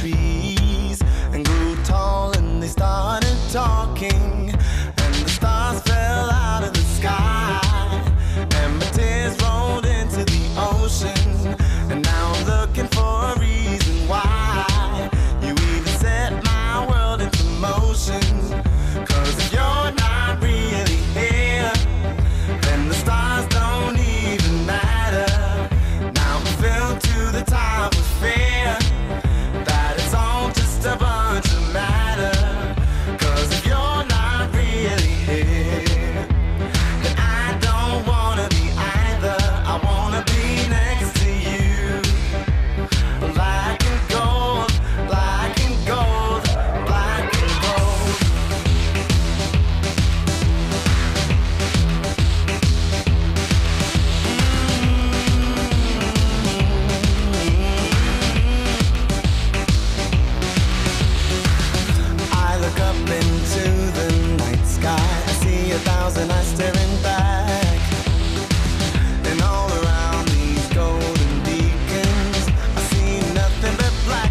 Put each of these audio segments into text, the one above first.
trees and grew tall, and they started talking, and the stars fell out of the sky, and my tears rolled into the ocean, and now I'm looking for a reason why you even set my world into motion. 'Cause if you're not really here, then the stars don't even matter. Now I'm filled to the top with fear that it's all just a bunch of matter. 'Cause if you're not really here, then I don't wanna be either. I wanna be next to you. Black and gold, black and gold, black and gold. I look up into the night sky. I see 1,000 eyes staring back, and all around these golden beacons I see nothing but black.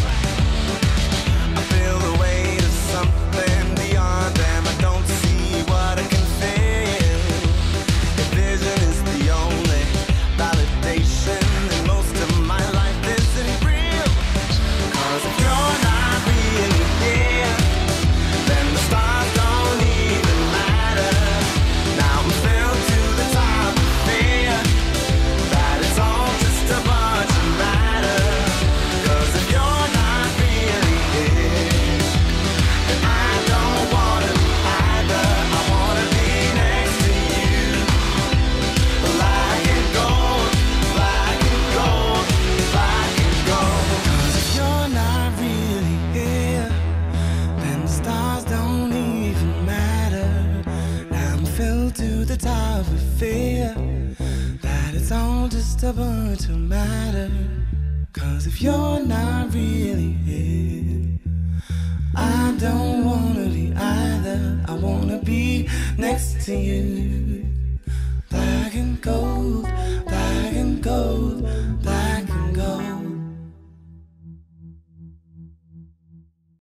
I feel the weight of something beyond them. I don't see what I can feel. If vision is the only validation, then most of my life isn't real. 'Cause if you're not really here, then the stars don't even matter. Now I'm filled to the top with fear that it's all just a bunch of matter. 'Cause if you're not really here, then I don't wanna be either. I wanna be next to you. Black and gold, black and gold, black and gold. 'Cause if you're not really here, then the stars don't even matter. Now I'm filled to the top with fear that it's all just a bunch of matter. 'Cause if you're not really here, I don't wanna be either. I wanna be next to you.